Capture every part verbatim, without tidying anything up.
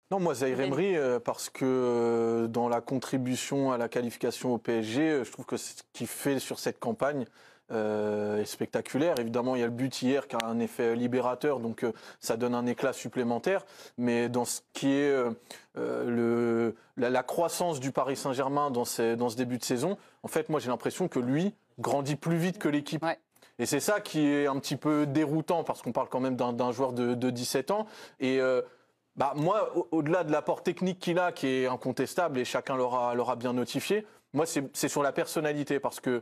Non, moi, Zaïre Emery, euh, parce que euh, dans la contribution à la qualification au P S G, euh, je trouve que ce qu'il fait sur cette campagne euh, est spectaculaire. Évidemment, il y a le but hier qui a un effet libérateur, donc euh, ça donne un éclat supplémentaire. Mais dans ce qui est euh, euh, le, la, la croissance du Paris Saint-Germain dans, ces, dans ce début de saison, en fait, moi, j'ai l'impression que lui grandit plus vite que l'équipe. Ouais. Et c'est ça qui est un petit peu déroutant, parce qu'on parle quand même d'un, d'un joueur de, de dix-sept ans. Et euh, bah, moi, au- au-delà de l'apport technique qu'il a, qui est incontestable, et chacun l'aura, l'aura bien notifié, moi, c'est, c'est sur la personnalité, parce que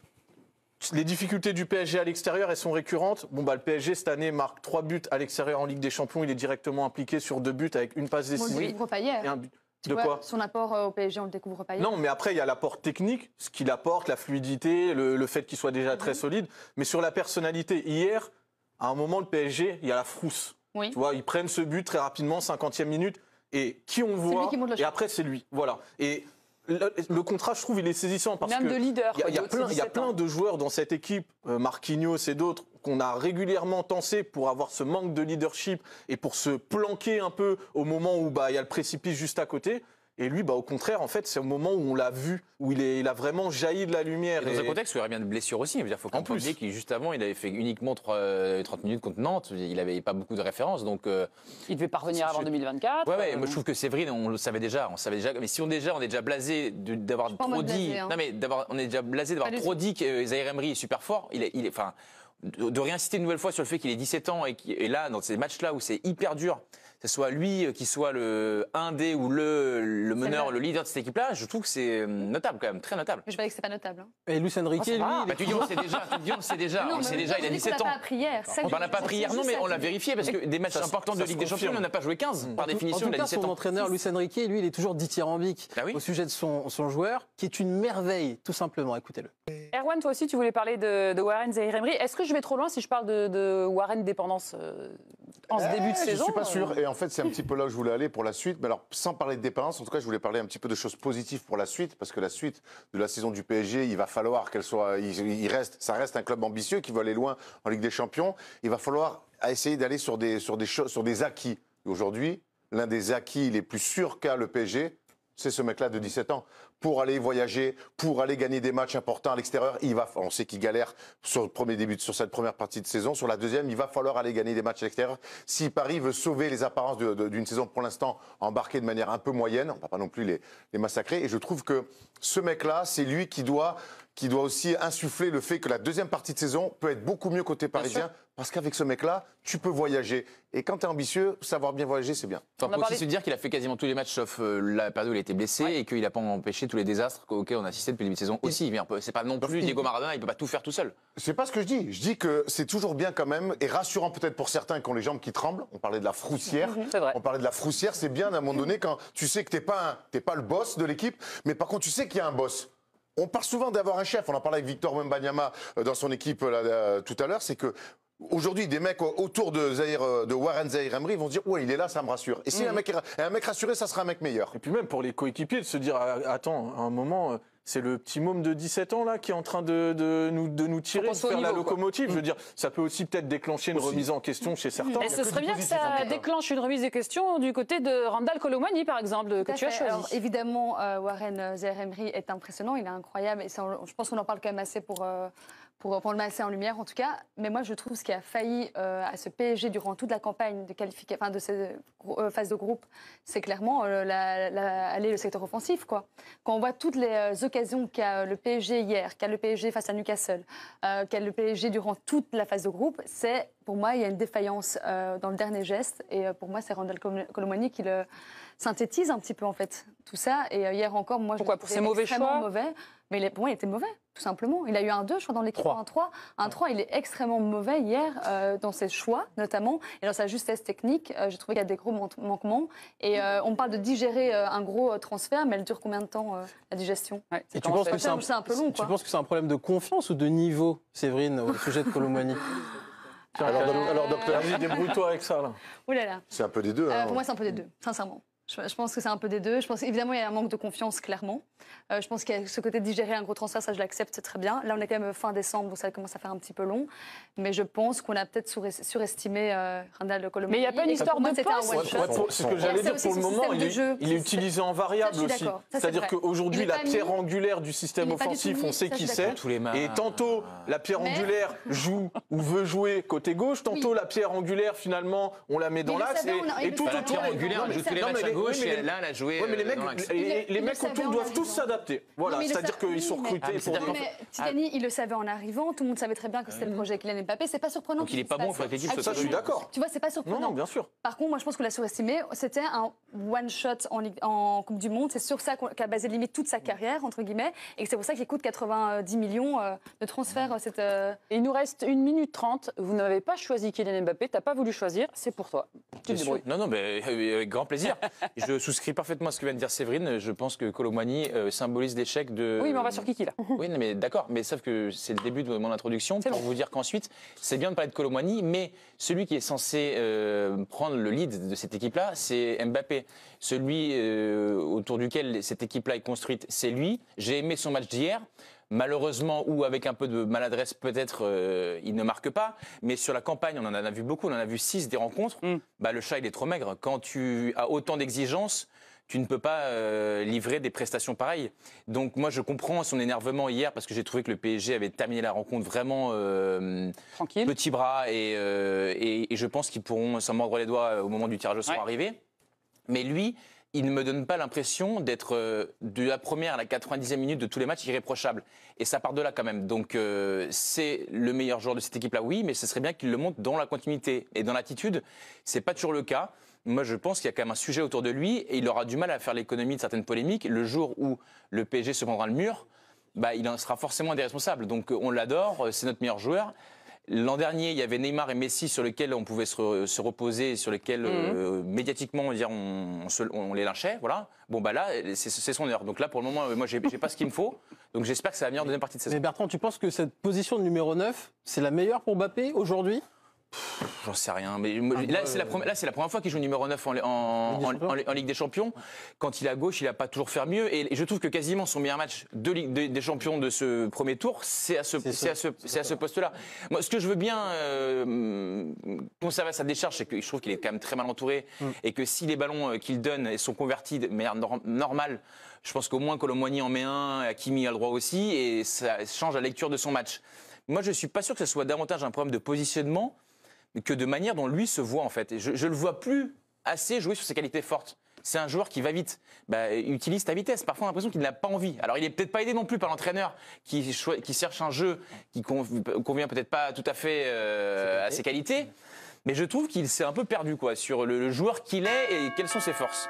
les difficultés du P S G à l'extérieur, elles sont récurrentes. Bon, bah, le P S G, cette année, marque trois buts à l'extérieur en Ligue des Champions. Il est directement impliqué sur deux buts avec une passe On le décisive. découvre pas hier. Et un but. Tu De vois, quoi? Son apport euh, au P S G, on le découvre pas hier. Non, mais après, il y a l'apport technique, ce qu'il apporte, la fluidité, le, le fait qu'il soit déjà très solide. Mais sur la personnalité, hier, à un moment, le P S G, il y a la frousse. Oui. Tu vois, ils prennent ce but très rapidement, cinquantième minute, et qui on voit, lui qui monte le et champ. après, c'est lui. Voilà. Et le, le contrat, je trouve, il est saisissant parce Même que de leader. il y a, il y a quoi, plein, il y a dix-sept plein ans. de joueurs dans cette équipe, euh, Marquinhos et d'autres, qu'on a régulièrement tensé pour avoir ce manque de leadership et pour se planquer un peu au moment où bah, il y a le précipice juste à côté. Et lui, bah, au contraire, en fait, c'est au moment où on l'a vu, où il, est, il a vraiment jailli de la lumière. Et dans un Et- contexte où il y aurait bien de blessures aussi. Il faut En quand même pas plus. oublier qu'il juste avant, il avait fait uniquement trois- euh, trente minutes contre Nantes. Il n'avait pas beaucoup de références. Donc, euh, Il devait parvenir avant Je- deux mille vingt-quatre. ouais, ouais, euh, moi je trouve que Séverine, on le savait déjà. On savait déjà. Mais si on déjà, on est déjà blasé de- d'avoir pas en trop mode dit. blasé, hein. Non mais d'avoir, on est déjà blasé d'avoir Pas du trop tout. dit que Zaïre Emery est super fort. Il est, il est, enfin, de, de réinsister une nouvelle fois sur le fait qu'il ait dix-sept ans et, qui, et là, dans ces matchs-là où c'est hyper dur, que ce soit lui qui soit le un des ou le, le meneur, vrai. le leader de cette équipe-là, je trouve que c'est notable quand même, très notable. Mais je vais que c'est pas notable. hein. Et Luis Enrique, Oh, ça lui, va. il est Bah, tu dis, on le sait déjà, tu dis, on le sait déjà, Non, on le mais sait non, déjà, je il a dis qu'on dix-sept l'a ans. pas appris hier. Ça, On je- n'en a pas c'est pris hier, non, juste mais ça, on l'a c'est- vérifié parce que des matchs Ça se- importants de ça se Ligue des Champions, confirme. on n'en a pas joué quinze. Par En définition, tout il a cas, dix-sept son ans. entraîneur, Luis Enrique, lui, il est toujours dithyrambique Ah oui au sujet de son, son joueur, qui est une merveille, tout simplement. Écoutez-le. Erwan, toi aussi, tu voulais parler de, de Warren Zaïre Emery. Est-ce que je vais trop loin si je parle de, de Warren dépendance euh, en ce début de Eh, saison? Je suis pas euh, sûr. Et en fait, c'est un petit peu là où je voulais aller pour la suite. Mais alors, sans parler de dépendance, en tout cas, je voulais parler un petit peu de choses positives pour la suite, parce que la suite de la saison du P S G, il va falloir qu'elle soit, il, il reste, ça reste un club ambitieux qui veut aller loin en Ligue des Champions. Il va falloir essayer d'aller sur des, sur des choses, sur des acquis. Et aujourd'hui, l'un des acquis les plus sûrs qu'a le P S G, c'est ce mec-là de dix-sept ans. Pour aller voyager, pour aller gagner des matchs importants à l'extérieur, il va, on sait qu'il galère sur le premier début, sur cette première partie de saison. Sur la deuxième, il va falloir aller gagner des matchs à l'extérieur. Si Paris veut sauver les apparences de- de- d'une saison pour l'instant embarquée de manière un peu moyenne, on ne va pas non plus les, les massacrer. Et je trouve que ce mec-là, c'est lui qui doit, qui doit aussi insuffler le fait que la deuxième partie de saison peut être beaucoup mieux côté parisien. Parce qu'avec ce mec-là, tu peux voyager. Et quand tu es ambitieux, savoir bien voyager, c'est bien. Enfin, On a faut parlé- aussi se dire qu'il a fait quasiment tous les matchs sauf euh, la période où il était blessé et qu'il n'a pas empêché tous les désastres auxquels on a assisté depuis le début de saison aussi. Mais un peu- c'est pas non plus il- Diego Maradona, il peut pas tout faire tout seul. C'est pas ce que je dis. Je dis que c'est toujours bien quand même, et rassurant peut-être pour certains qui ont les jambes qui tremblent. On parlait de la froussière. C'est vrai. On parlait de la froussière, c'est bien à un moment donné quand tu sais que t'es pas, un- t'es pas le boss de l'équipe, mais par contre tu sais qu'il y a un boss. On parle souvent d'avoir un chef. On en parlait avec Victor Wembanyama euh, dans son équipe là, euh, tout à l'heure. C'est que aujourd'hui, des mecs autour de, Zaïre, euh, de Warren Zaïre Emery vont se dire ouais, il est là, ça me rassure. Et si un mec est ra- et un mec rassuré, ça sera un mec meilleur. Et puis même pour les coéquipiers, de se dire, ah, attends, à un moment, euh, c'est le petit môme de dix-sept ans là qui est en train de, de, nous, de nous tirer, Faut qu'on de soit au faire la niveau, quoi. locomotive. Je veux dire, ça peut aussi peut-être déclencher une Aussi. remise en question chez certains. Et ce serait bien que ça déclenche une remise des questions du côté de Randall Colomwani, par exemple, que Tout à tu as fait. choisi. Alors, évidemment, euh, Warren euh, Zaïre Emery est impressionnant, il est incroyable. Et ça, on- je pense qu'on en parle quand même assez pour, euh, pour, pour le mettre assez en lumière, en tout cas. Mais moi, je trouve ce qui a failli euh, à ce P S G durant toute la campagne de qualification, enfin de cette euh, phase de groupe, c'est clairement euh, la, la- aller le secteur offensif, quoi. Quand on voit toutes les euh, occasions qu'a le P S G hier, qu'a le P S G face à Newcastle, euh, qu'a le P S G durant toute la phase de groupe, c'est pour moi il y a une défaillance euh, dans le dernier geste. Et euh, pour moi, c'est Randall Colomwani qui le synthétise un petit peu en fait tout ça. Et euh, hier encore, moi, Pourquoi je pour le ses trouvais mauvais extrêmement choix mauvais. Mais il est- pour moi, il était mauvais, tout simplement. Il a eu un deux, je crois, dans l'équipe, Trois. un trois. Un trois, il est extrêmement mauvais hier euh, dans ses choix, notamment, et dans sa justesse technique. Euh, J'ai trouvé qu'il y a des gros man- manquements. Et euh, on parle de digérer euh, un gros euh, transfert, mais elle dure combien de temps, euh, la digestion? Ouais, c'est Et tu comment penses ça- que c'est un, c'est un peu long, tu quoi. penses que c'est un problème de confiance ou de niveau, Séverine, au sujet de Colomwani? Tiens, Alors, alors, doc- alors, docteur, vas-y, débrouille-toi avec ça là. Ouh là là. c'est un peu des deux. Euh, hein. pour moi, c'est un peu des deux, sincèrement. Je, je pense que c'est un peu des deux. Je pense évidemment il y a un manque de confiance clairement. Euh, je pense qu'il y a ce côté de digérer un gros transfert, ça je l'accepte très bien. Là on est quand même fin décembre, donc ça commence à faire un petit peu long. Mais je pense qu'on a peut-être surestimé surestimé euh, Randal Kolo Muani. Mais il n'y a pas une histoire de c'était un poste. one Ouais, shot. ouais, pour- c'est ce que j'allais dire. Pour le moment, il est, il est utilisé en variable Ça, je suis aussi. d'accord. Ça, c'est C'est-à-dire vrai. qu'aujourd'hui, Il est la pas pierre mis. angulaire du système Il est pas du tout offensif, mis. on sait Ça, je qui suis c'est. d'accord. Tous les matchs. Et tantôt, la pierre Mais- angulaire joue ou veut jouer côté gauche, tantôt Oui. la pierre angulaire, finalement, on la met dans il le l'axe. savait, Et, on a- et il le tout savait. La autour. pierre angulaire, Non, elle mais- joue tous les non, matchs mais à les- gauche oui, mais et les- là, elle a joué Ouais, mais les euh, mecs, dans l'axe. et- Il le- et les il le mecs savait autour en doivent tous arrivant. s'adapter. Voilà, Non, mais il le c'est-à-dire savait- qu'ils sont oui, mais- recrutés Ah, mais pour c'est-à-dire des. Mais Tigani, il le savait en arrivant, tout le monde savait très bien que c'était le projet Kylian Mbappé, c'est pas surprenant. Donc il est qu'il pas se bon, passe. il faut que l'équipe Ah, soit Ça, je suis d'accord. Tu vois, c'est pas Non, surprenant. non, bien sûr. Par contre, moi, je pense qu'on l'a surestimé. C'était un one-shot en, Ligue- en Coupe du Monde. C'est sur ça qu'on- qu'a basé limite toute sa carrière, entre guillemets, et que c'est pour ça qu'il coûte quatre-vingt-dix millions euh, de transfert. euh, Cette, euh, Et il nous reste une minute trente. Vous n'avez pas choisi Kylian Mbappé, tu n'as pas voulu choisir, c'est pour toi. Tu te Bien sûr. débrouilles. Non, non, mais euh, avec grand plaisir. Je souscris parfaitement à ce que vient de dire Séverine. Je pense que Kolo Muani euh, symbolise l'échec de. Oui, mais on va sur Kiki là. Oui, non, mais d'accord, mais sauf que c'est le début de mon introduction C'est pour bon. vous dire qu'ensuite, c'est bien de parler de Kolo Muani, mais celui qui est censé euh, prendre le lead de cette équipe-là, c'est Mbappé. Celui euh, autour duquel cette équipe-là est construite, c'est lui. J'ai aimé son match d'hier. Malheureusement, ou avec un peu de maladresse peut-être, euh, il ne marque pas. Mais sur la campagne, on en a vu beaucoup, on en a vu six des rencontres. Mm. Bah, le chat, il est trop maigre. Quand tu as autant d'exigences, tu ne peux pas euh, livrer des prestations pareilles. Donc moi, je comprends son énervement hier parce que j'ai trouvé que le P S G avait terminé la rencontre vraiment euh, Tranquille. petit bras et, euh, et, et je pense qu'ils pourront s'en mordre les doigts au moment du tirage au sort Ouais. arrivé. Mais lui, il ne me donne pas l'impression d'être euh, de la première à la quatre-vingt-dixième minute de tous les matchs irréprochable. Et ça part de là quand même. Donc euh, c'est le meilleur joueur de cette équipe-là, oui, mais ce serait bien qu'il le montre dans la continuité. Et dans l'attitude, c'est pas toujours le cas. Moi, je pense qu'il y a quand même un sujet autour de lui et il aura du mal à faire l'économie de certaines polémiques. Le jour où le P S G se prendra le mur, bah, il en sera forcément des responsables. Donc on l'adore, c'est notre meilleur joueur. L'an dernier, il y avait Neymar et Messi sur lesquels on pouvait se, re- se reposer, sur lesquels Mhm. euh, médiatiquement on, va dire, on, on se- on les lynchait. Voilà. Bon bah là, c'est c'est son heure. Donc là, pour le moment, euh, moi, j'ai j'ai pas ce qu'il me faut. Donc j'espère que ça va venir en deuxième partie de saison. Mais Bertrand, tu penses que cette position de numéro neuf, c'est la meilleure pour Mbappé aujourd'hui? J'en sais rien. Mais moi, là, c'est la première, là, c'est la première fois qu'il joue numéro neuf en, en, Ligue des en- Champions. en- en Ligue des Champions. Quand il est à gauche, il n'a pas toujours fait mieux. Et, et je trouve que quasiment son meilleur match de Ligue des, des Champions de ce premier tour, c'est à ce, C'est c'est à ce, c'est à ce poste-là. Moi, ce que je veux bien euh, conserver à sa décharge, c'est que je trouve qu'il est quand même très mal entouré Mm. et que si les ballons euh, qu'il donne sont convertis de manière nor- normale, je pense qu'au moins Kolo Muani en met un, Hakimi a le droit aussi, et ça change la lecture de son match. Moi, je suis pas sûr que ce soit davantage un problème de positionnement que de manière dont lui se voit en fait. Et je, je le vois plus assez jouer sur ses qualités fortes. C'est un joueur qui va vite. Bah, utilise ta vitesse. Parfois, on a l'impression qu'il n'a pas envie. Alors, il est peut-être pas aidé non plus par l'entraîneur qui, choi- qui cherche un jeu qui conv- convient peut-être pas tout à fait euh, à ses qualités. Mais je trouve qu'il s'est un peu perdu quoi, sur le, le joueur qu'il est et quelles sont ses forces.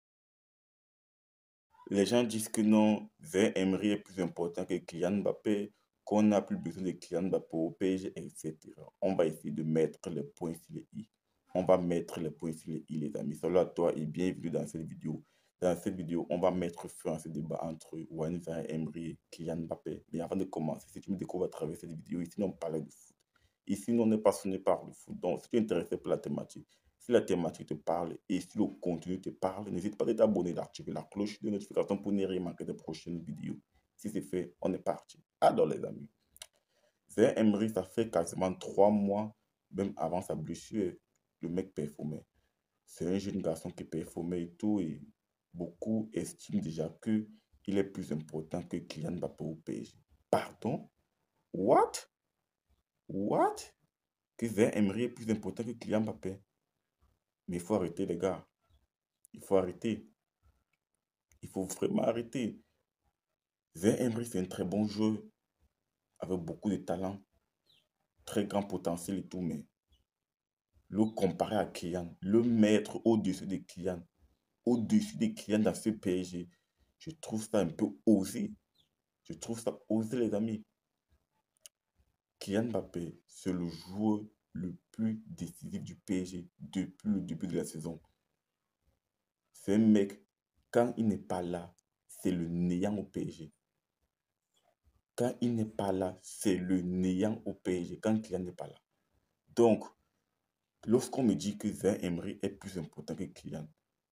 Les gens disent que non, Zaire Emery est plus important que Kylian Mbappé, qu'on n'a plus besoin de Kylian Mbappé au P S G, et cetera. On va essayer de mettre les points sur les i. On va mettre les points sur les i, les amis. Salut à toi et bienvenue dans cette vidéo. Dans cette vidéo, on va mettre fin à ce débat entre Warren Zaire Emery et Kylian Mbappé. Mais avant de commencer, si tu me découvres à travers cette vidéo, ici, on parle de foot. Ici, on est passionné par le foot. Donc, si tu es intéressé par la thématique, si la thématique te parle et si le contenu te parle, n'hésite pas à t'abonner, d'activer la cloche de notification pour ne rien manquer des prochaines vidéos. Si c'est fait, on est parti. Alors les amis, Zaire Emery, ça fait quasiment trois mois, même avant sa blessure, le mec performait. C'est un jeune garçon qui performait et tout, et beaucoup estiment déjà qu'il est plus important que Kylian Mbappé au P S G. Pardon? What? What? Que Zaire Emery est plus important que Kylian Mbappé? Mais il faut arrêter, les gars. Il faut arrêter. Il faut vraiment arrêter. Zaire Emery, c'est un très bon joueur, avec beaucoup de talent, très grand potentiel et tout, mais le comparer à Kylian, le mettre au-dessus de Kylian, au-dessus de Kylian dans ce P S G, je trouve ça un peu osé. Je trouve ça osé, les amis. Kylian Mbappé, c'est le joueur le plus décisif du P S G depuis le début de la saison. C'est un mec, quand il n'est pas là, c'est le néant au P S G. Quand il n'est pas là, c'est le néant au P S G, quand Kylian n'est pas là. Donc, lorsqu'on me dit que Zaire Emery est plus important que Kylian,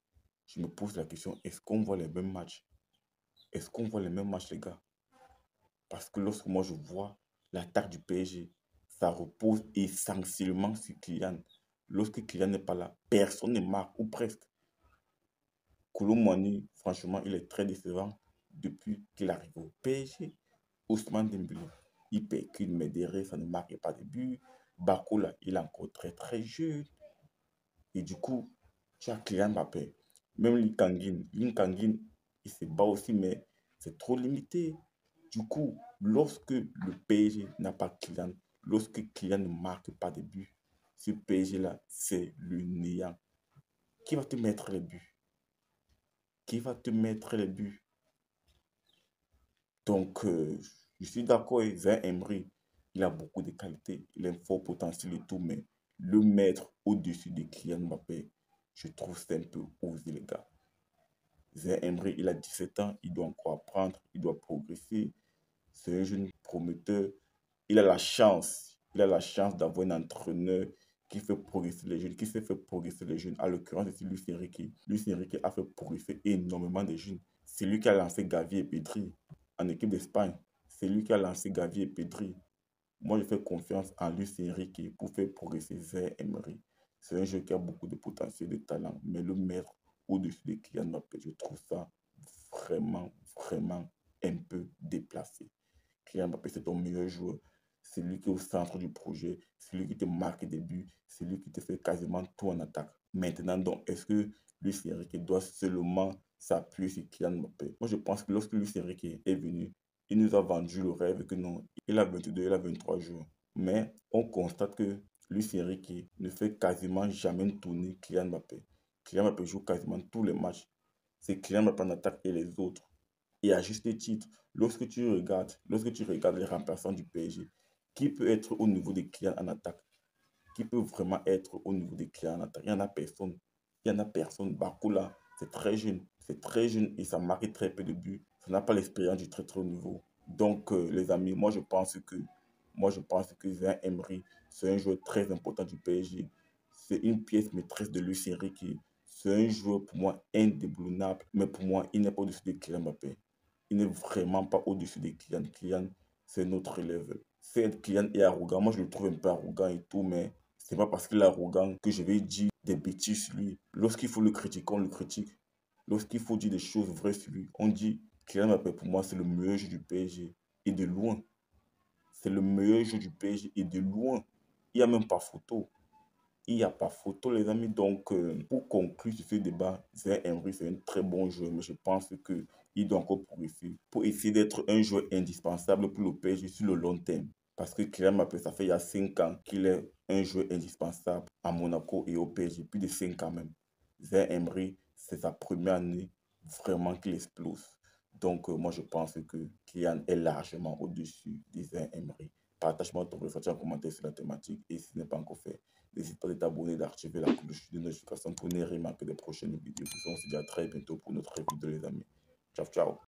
je me pose la question, est-ce qu'on voit les mêmes matchs? Est-ce qu'on voit les mêmes matchs, les gars? Parce que lorsque moi je vois l'attaque du P S G, ça repose essentiellement sur Kylian. Lorsque Kylian n'est pas là, personne ne marque, ou presque. Kolo Muani, franchement, il est très décevant depuis qu'il arrive au P S G. Ousmane Dembélé, il percute, mais derrière, ça ne marque pas de but. Bakola, il est encore très très jeune. Et du coup, tu as Kylian Mbappé. Même Linkangin, Linkangin, il se bat aussi, mais c'est trop limité. Du coup, lorsque le P S G n'a pas Kylian, lorsque Kylian ne marque pas de but, ce P S G-là, c'est le néant. Qui va te mettre les buts? Qui va te mettre les buts? Donc, euh, je suis d'accord avec Zaïre Emery. Il a beaucoup de qualités, il a un fort potentiel et tout, mais le mettre au-dessus de Kylian Mbappé, je trouve c'est un peu osé, les gars. Zaïre Emery, il a dix-sept ans, il doit encore apprendre, il doit progresser. C'est un jeune prometteur. Il a la chance, il a la chance d'avoir un entraîneur qui fait progresser les jeunes, qui sait faire progresser les jeunes. À l'occurrence, c'est Luis Enrique. Luis Enrique a fait progresser énormément de jeunes. C'est lui qui a lancé Gavi et Pedri en équipe d'Espagne. C'est lui qui a lancé Gavi et Pedri. Moi, je fais confiance en Luis Enrique pour faire progresser Zaïre Emery. C'est un jeu qui a beaucoup de potentiel, de talent, mais le mettre au-dessus de Kylian Mbappé, je trouve ça vraiment, vraiment un peu déplacé. Kylian Mbappé, c'est ton meilleur joueur. C'est lui qui est au centre du projet. C'est lui qui te marque des buts. C'est lui qui te fait quasiment tout en attaque. Maintenant, donc, est-ce que Luis Enrique doit seulement s'appuyer sur Kylian Mbappé? Moi, je pense que lorsque Luis Enrique est venu, il nous a vendu le rêve que non, il a vingt-deux, il a vingt-trois jours. Mais on constate que Luis Enrique ne fait quasiment jamais tourner Kylian Mbappé. Kylian Mbappé joue quasiment tous les matchs. C'est Kylian Mbappé en attaque et les autres. Et à juste titre, lorsque tu regardes, lorsque tu regardes les remplaçants du P S G, qui peut être au niveau des clients en attaque? Qui peut vraiment être au niveau des clients en attaque? Il n'y en a personne. Il n'y en a personne. Bakola, c'est très jeune. C'est très jeune et ça marque très peu de buts. Ça n'a pas l'expérience du très très haut niveau. Donc, euh, les amis, moi je pense que moi je pense que Zaïre Emery, c'est un joueur très important du P S G. C'est une pièce maîtresse de Luis Enrique. C'est un joueur pour moi indéboulonnable, mais pour moi, il n'est pas au-dessus de Kylian Mbappé. Il n'est vraiment pas au-dessus des Kylian. Kylian, c'est notre élève. Certes, Kylian est arrogant. Moi, je le trouve un peu arrogant et tout, mais c'est pas parce qu'il est arrogant que je vais dire des bêtises sur lui. Lorsqu'il faut le critiquer, on le critique. Lorsqu'il faut dire des choses vraies sur lui, on dit Kylian Mbappé, pour moi, c'est le meilleur jeu du P S G. Et de loin. C'est le meilleur jeu du P S G. Et de loin. Il n'y a même pas photo. Il n'y a pas photo, les amis. Donc, euh, pour conclure sur ce débat, Zaïre Emery, c'est un très bon joueur, mais je pense qu'il doit encore progresser pour essayer d'être un joueur indispensable pour le P S G sur le long terme. Parce que Kylian Mbappé, ça fait il y a cinq ans qu'il est un joueur indispensable à Monaco et au P S G, plus de cinq ans même. Zaïre Emery, c'est sa première année vraiment qu'il explose. Donc, euh, moi, je pense que Kylian est largement au-dessus de Zaïre Emery. Partage-moi ton ressenti en commentaire sur la thématique et si ce n'est pas encore fait, n'hésite pas à t'abonner, d'activer la cloche de notification pour ne rien manquer des prochaines vidéos. On se dit à très bientôt pour notre vidéo, les amis. Ciao, ciao.